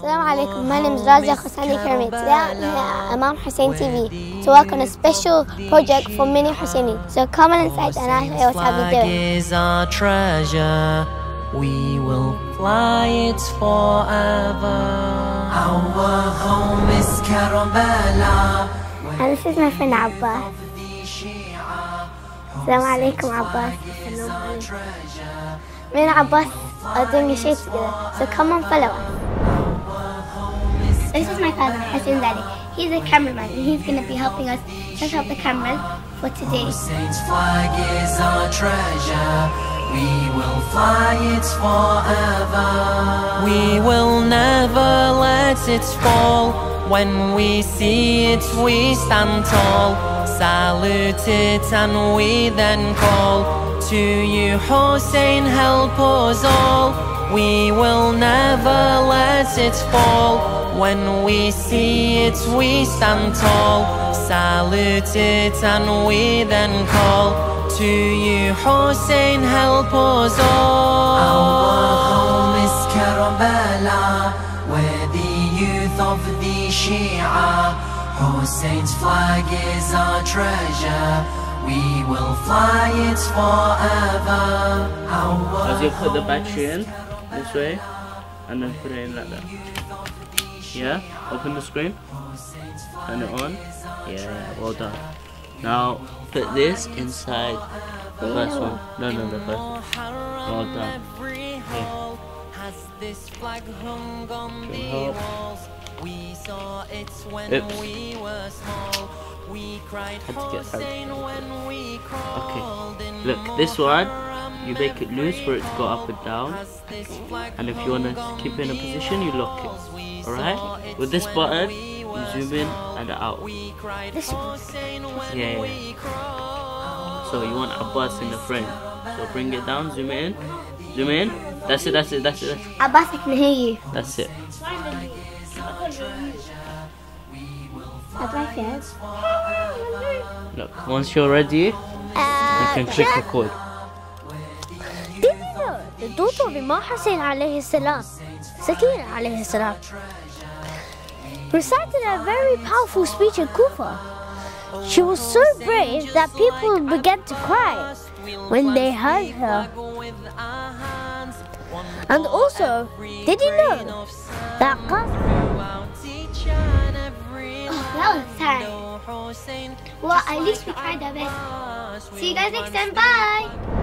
Assalamu alaikum, my name is Razia Khosani Karami. Today I'm here at Imam Hussein TV to work on a special project for Mini Husseini. So come on inside and I'll show you what I'll be doing. Is our treasure, we will fly it forever. Our home is Karbala. And this is my friend Abbas. Assalamu alaikum Abbas. Me and Abbas are doing a shape together, so come on, follow us. This is my cousin Hassan Zadi. He's a cameraman and he's going to be helping us set up the cameras for today. Hussein's flag is our treasure, we will fly it forever. We will never let it fall. When we see it we stand tall, salute it and we then call to you Hussein, help us all. We will never let it fall. When we see it we stand tall, salute it and we then call to you Hussein, help us all. Our home is Karbala, where the youth of the Shia. Hussein's flag is our treasure, we will fly it forever. As you put the battery in this way and then put it in like that. Yeah, open the screen, turn it on. Yeah, well done. Now put this inside the first one. No, the first one. Well done. Yeah. This flag hung on the walls. We saw it when we were small. We cried Hussein when we crawled. Okay, look, this one you make it loose for it to go up and down, and if you want to keep it in a position you lock it. Alright? With this button you zoom in and out. This Yeah. So you want Abbas in the frame. So bring it down, zoom it in. Zoom in. That's it. Abbas, I can hear you. That's it. That's my friend. Look, once you're ready, you can click record. Did you know the daughter of Imam Hussein alayhi salam, Sakina alayhi salam, recited a very powerful speech in Kufa? She was so brave that people began to cry when they heard her. And also, did you know that that was time. Well, at least we tried our best. See you guys next time. Bye.